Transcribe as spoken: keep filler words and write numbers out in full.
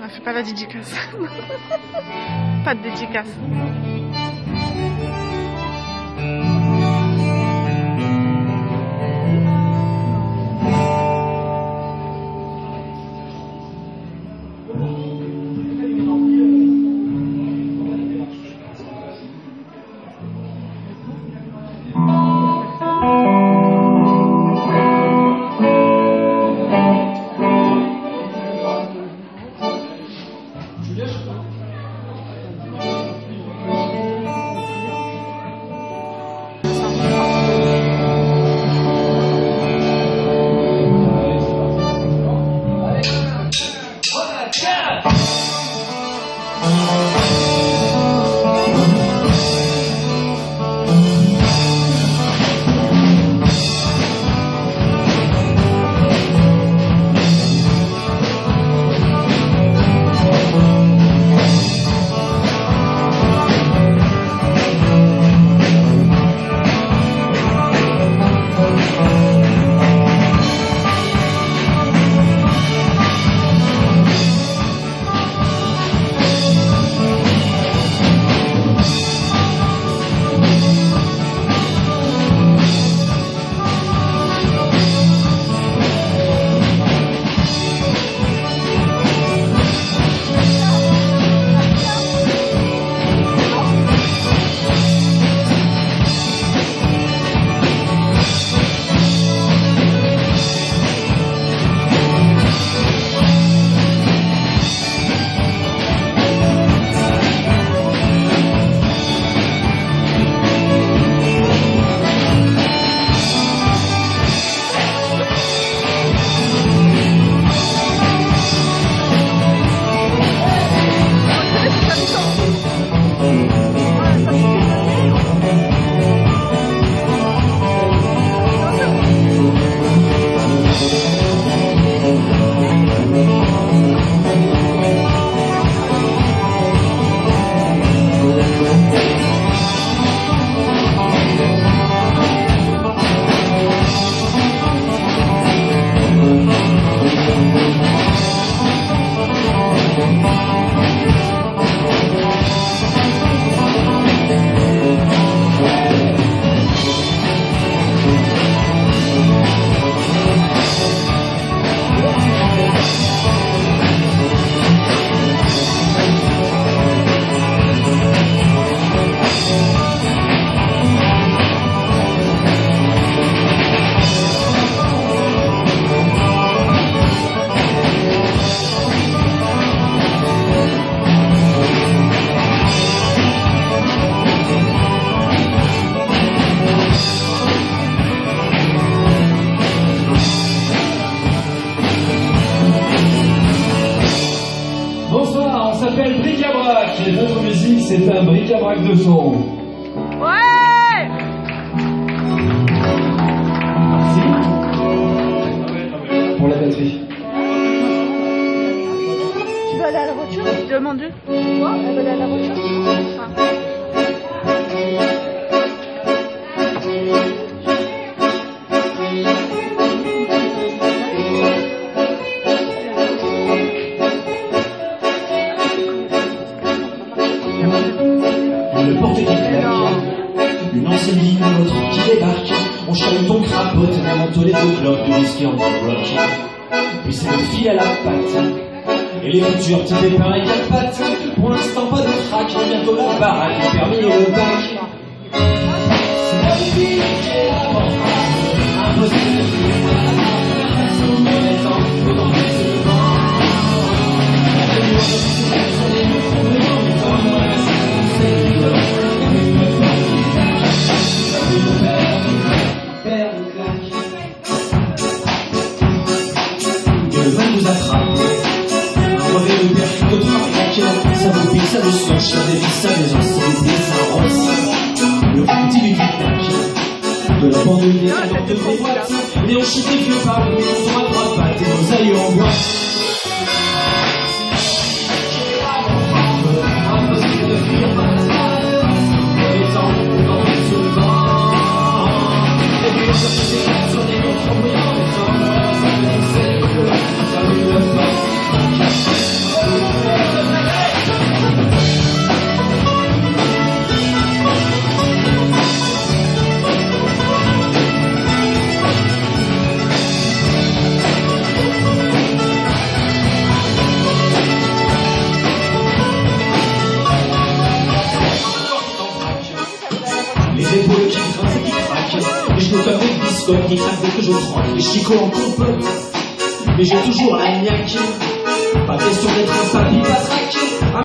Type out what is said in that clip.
On fait pas la dédicace. Pas de dédicace. Et notre musique, c'est un bric-à-brac de son. Ouais! Merci. Pour la batterie. Tu veux aller à la voiture? Je demande. Quoi? Elle veut aller à la voiture? Ah. Une porte qui claque, une ancienne ligne autre qui débarque. On chante, on crapote, on monte les deux clopes de whisky en rock. Puis c'est le fil à la patte, et les futurs petits pépins et quatre pattes. Pour l'instant pas de crack, bientôt la baraque, le permis et le bac. C'est la vie qui est la porte, impossible de fuir par la porte. Sous mauvais temps, faut dans le vent. La nuit, on est tous les gens, mais tant on reste, c'est du blanc. Vous attrape, revêt le perfume de trois plaques, ça vous pique, ça vous songe, ça dévisse, ça désange, ça vous plie, ça rosse. Le petit du tic-tac, de la bande de nez, la porte de vos boîtes, mais on chute les vieux par le on se rattrape pas, et nos aïeux en bois. Impossible de fuir par la salle, les temps, dans le vent. Et puis on se fait des cartes sur des montres en brillant, les temps, ça fait du sel, ça veut le faire. comme des biscottes, ni craque que je prends, les chicots en compote. Mais j'ai toujours la niaque, pas question d'être un papy patraque.